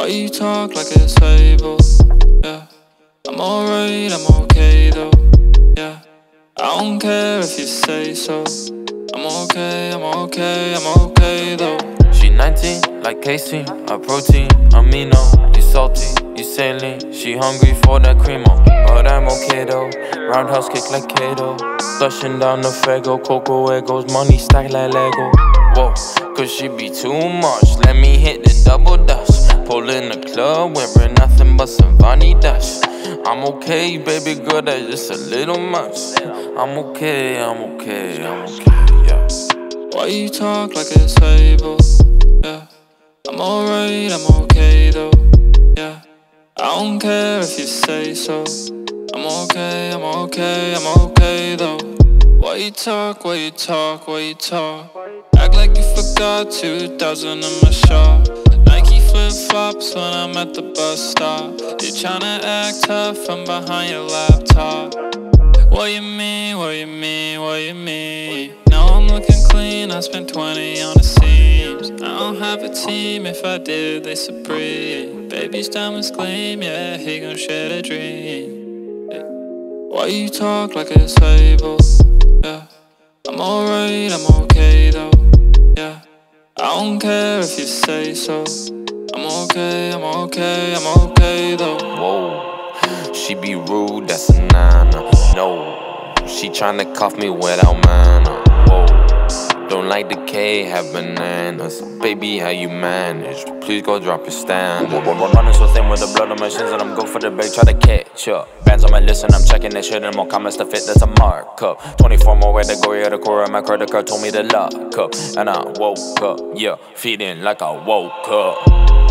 Why you talk like it's able? Yeah, I'm alright, I'm okay though. Yeah, I don't care if you say so. I'm okay, I'm okay, I'm okay though. She 19, like casein, a protein, amino. You salty, you saline. She hungry for that cremo, but I'm okay though. Roundhouse kick like Kato, flushing down the Fago. Coco Egos, money stack like Lego. Whoa, cause she be too much. Let me hit the double dutch. Pull in the club, wearing nothing but some Vani Dash. I'm okay, baby girl, that's just a little much. I'm okay, I'm okay, I'm okay, yeah. Why you talk like it's able? Yeah, I'm alright, I'm okay though. Yeah, I don't care if you say so. I'm okay, I'm okay, I'm okay though. Why you talk, why you talk, why you talk? Act like you forgot 2000 in my shop. Nike flip-flops when I'm at the bus stop. You tryna act tough from behind your laptop. What you mean, what you mean, what you mean? Now I'm looking clean, I spent 20 on the seams. I don't have a team, if I did, they supreme. Baby's diamonds gleam, yeah, he gon' share the dream. Yeah. Why you talk like it's able? Yeah, I'm alright, I'm okay though. Yeah, I don't care if you say so. I'm okay, I'm okay, I'm okay though. Whoa, she be rude, that's a nana. No, she tryna cuff me without manner. Whoa, don't like the K, have bananas. Baby, how you manage? Please go drop your stand. Running so thin with the blood on my shins, and I'm go for the bait, try to catch up. Bands on my list and I'm checking that shit, and more comments to fit, that's a markup. 24 more where to go, yeah, the core of my credit card told me to lock up. And I woke up, yeah, feeling like I woke up.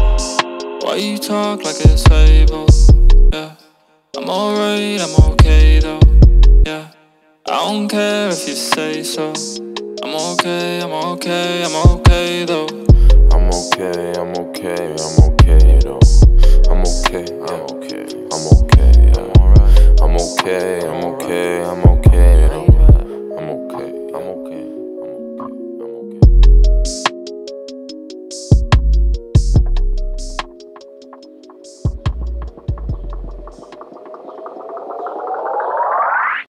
Why you talk like it's able? Yeah, I'm alright, I'm okay though. Yeah, I don't care if you say so. I'm okay, I'm okay, I'm okay though. I'm okay, I'm okay, I'm okay though. I'm okay, I'm okay, I'm okay, I'm alright. I'm okay, I'm okay, I'm okay.